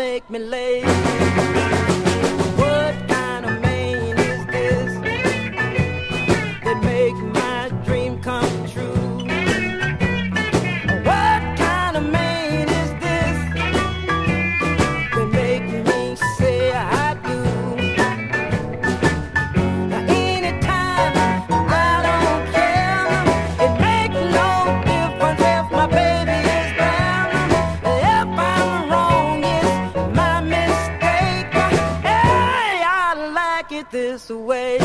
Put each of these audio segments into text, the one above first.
make me late. What kind of man is this that make my dream come true? What kind of man is this that make me say I do? Now anytime I don't care, it makes no difference if my baby is there. If I'm wrong, it's my mistake. Hey, I like it this way.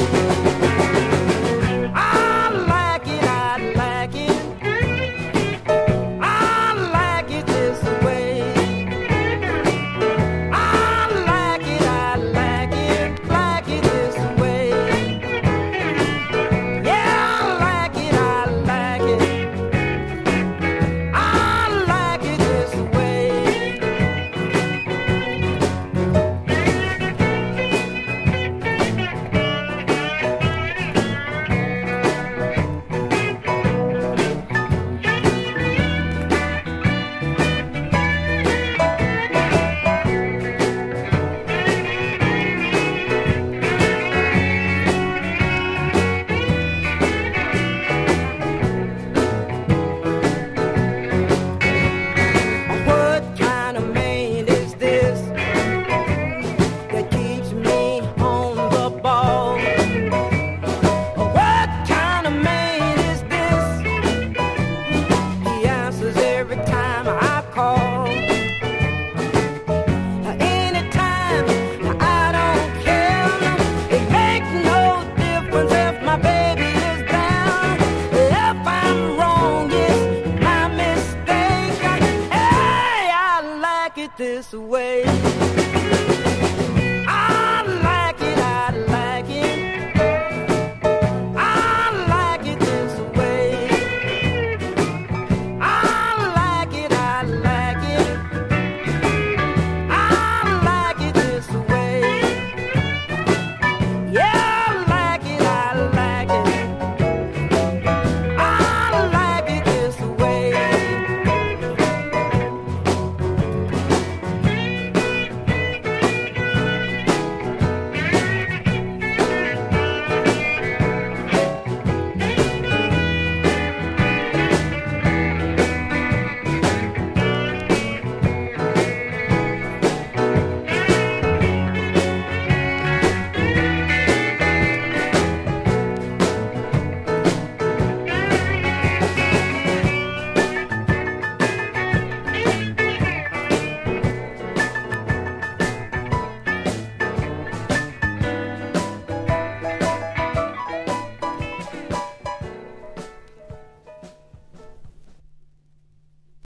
I like it, I like it. I like it this way. I like it this way. Yeah, I like it, I like it. I like it this way. What kind of man is this that keeps me on the ball? What kind of man is this? He answers every time I call. Anytime I don't care, it makes no difference if my baby is down. If I'm wrong, it's my mistake. Hey, I like it this way.